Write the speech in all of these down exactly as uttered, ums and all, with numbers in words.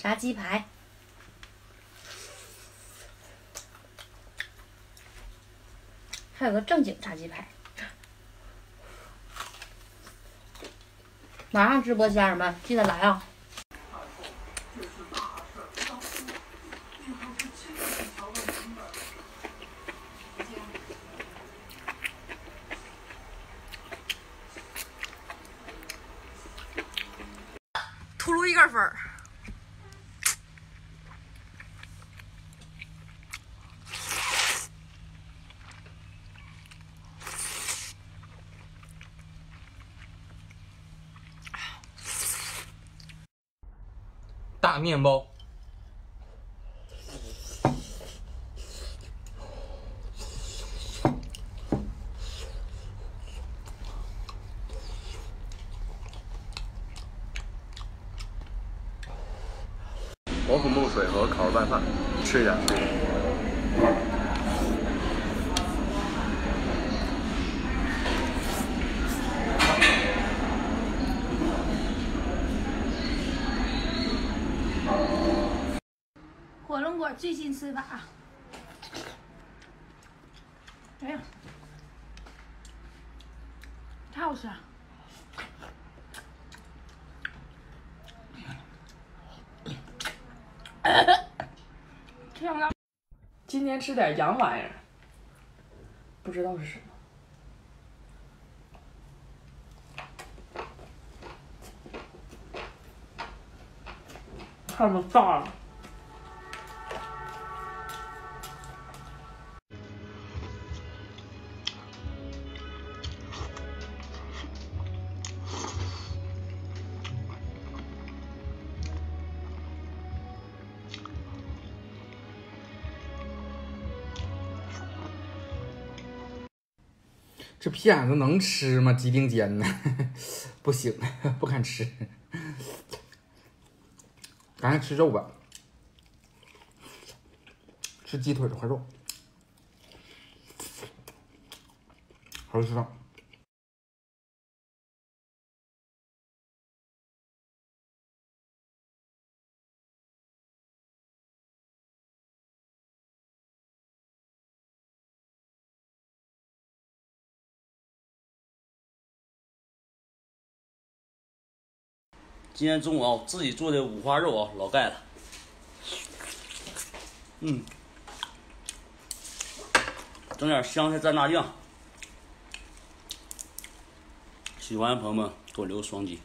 炸鸡排。还有个正经炸鸡排。马上直播，家人们记得来啊！ 秃噜一根粉儿。 大面包， 黄土木水和烤肉拌饭，吃一点，吃一点。 火龙果最新吃法，哎呀，太好吃了！天哪！ 今天吃点洋玩意儿，不知道是什么。看都炸了。 这片子能吃吗？鸡丁尖呢？不行，不敢吃。赶紧吃肉吧，吃鸡腿这块肉，好吃啊！ 今天中午啊，自己做的五花肉啊，老盖了。嗯，整点香菜蘸辣酱，喜欢的朋友们给我留个双击。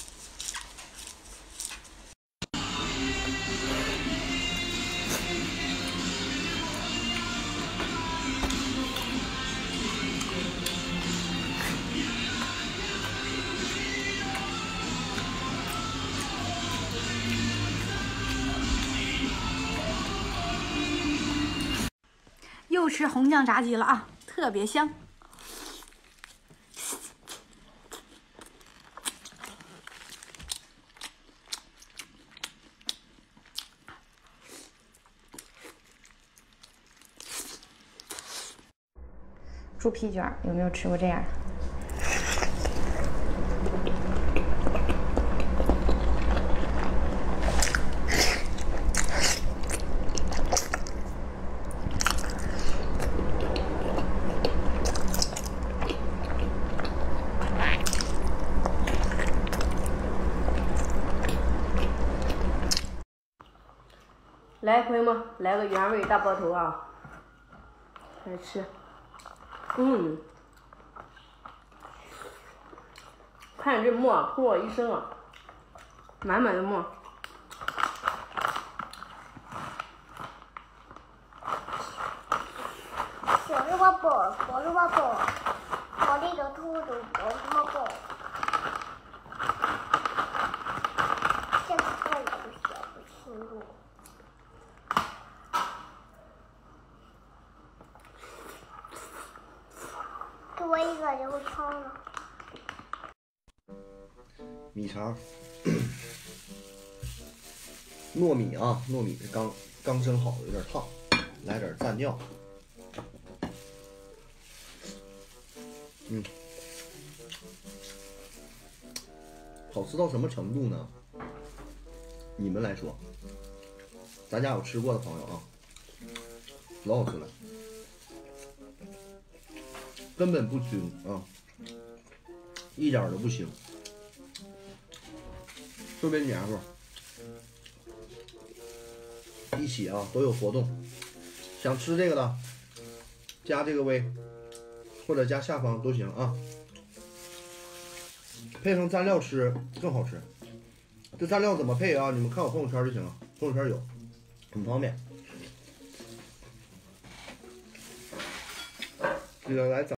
又吃红酱炸鸡了啊，特别香。猪皮卷有没有吃过这样？ 来，朋友们，来个原味大包头啊！来吃，嗯，看这沫扑我一身啊，满满的沫。 小肉包包，小肉包包，我那个兔子，小肉包包，现在看我都写不清楚。 给我一个油汤了。 米肠，糯米啊，糯米是刚刚蒸好的，有点烫，来点蘸料。嗯，好吃到什么程度呢？ 你们来说，咱家有吃过的朋友啊，老好吃了，根本不腥啊，一点都不腥，特别黏糊。一起啊都有活动，想吃这个的加这个微，或者加下方都行啊。配上蘸料吃更好吃。这蘸料怎么配啊？你们看我朋友圈就行了，朋友圈有，很方便。记得来找。